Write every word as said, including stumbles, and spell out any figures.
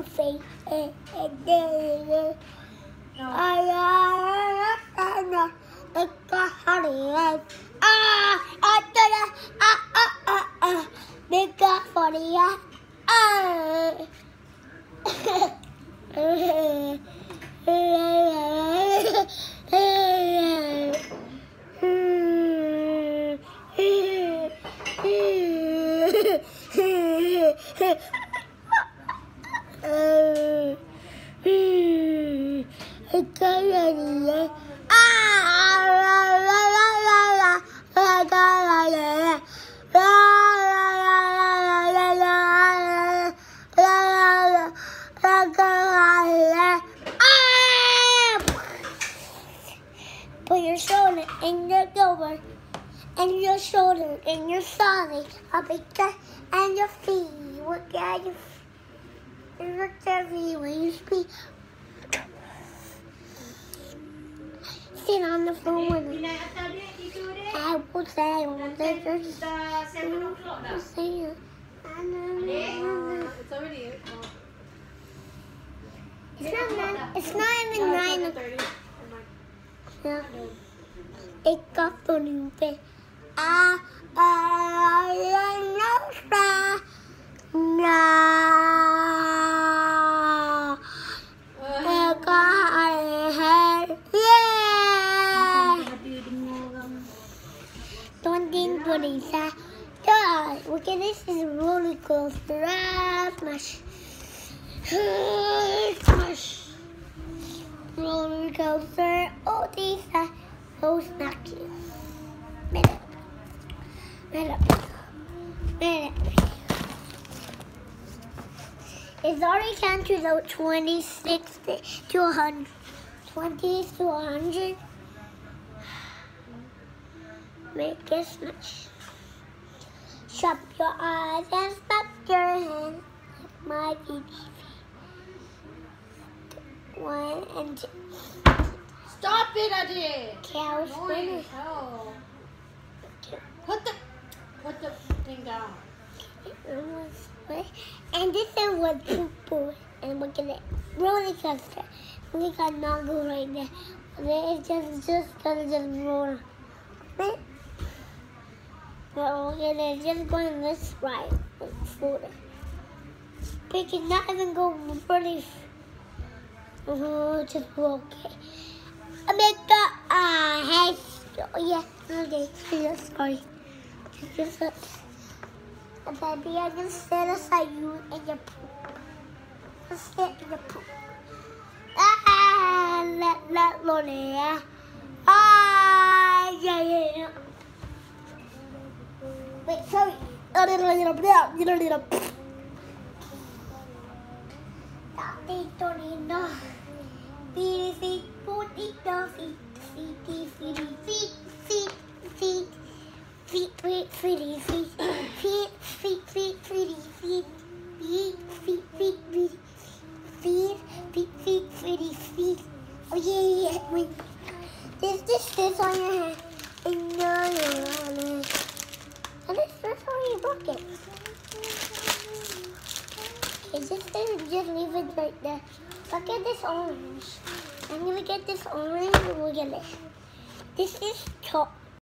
face. And then I know it's got honey. Ah, I did it. Ah, ah, ah, ah. They got funny. Ah. Put your shoulder in your door, and your shoulder in your side, a big gut, and your feet. Look at your feet. Look at me when you speak. Sit on the floor with me. I will say, I will say, I will say, It's already. It's not nine. It's not even nine. Yeah. It's got funny bit. Ah, ah, no, no. I got her. Yeah. Don't think what he said. Yeah. Look at this. Is a roller coaster. Ah, smash. Smash. Roller coaster. Oh, these are so snacky. Minute. Minute. Minute. It's already counted out twenty-six to one hundred. twenty to one hundred. Make it smash. Shut your eyes and snap your hands like my baby. One and two. Stop it, Adi! Cows winning. Hell. Put the, put the thing down. And this is what people and look at it. Roller coaster. We got Noggle right there. It's just just gonna just roll. Right? Well, look at it. Just going this right. Forward. We cannot even go really. Oh, just okay. I make the ah hey. Oh yeah. Okay. Yeah, sorry. Just just. Baby, I just sit aside you and your poop. Just sit in your poop. Ah, let let Lolly. Ah, yeah, yeah, yeah. Wait, sorry. A little, little, little, little, little. Tati, Torino. Feet, feet, feet, feet, feet, feet, feet, feet, feet, feet. Feet, feet, feet, feet, feet, feet, feet, feet, feet, feet, feet, feet, feet, feet, feet, feet, feet, feet. Oh yeah, yeah, wait. This, this, this on your hand. And no, no, no. And this, this on your bucket. Okay, just, just leave it right there. Look at this orange. I'm gonna get this orange and look at it. This is top.